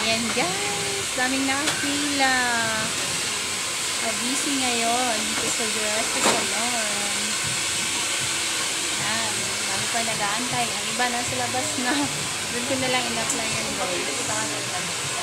Ayan guys, daming nakapila. Busy ngayon dito sa Jurassic Salon. Ayan, dami pa nag-aantay. Ang iba nasa labas na. Doon ko na lang in-apply yan guys.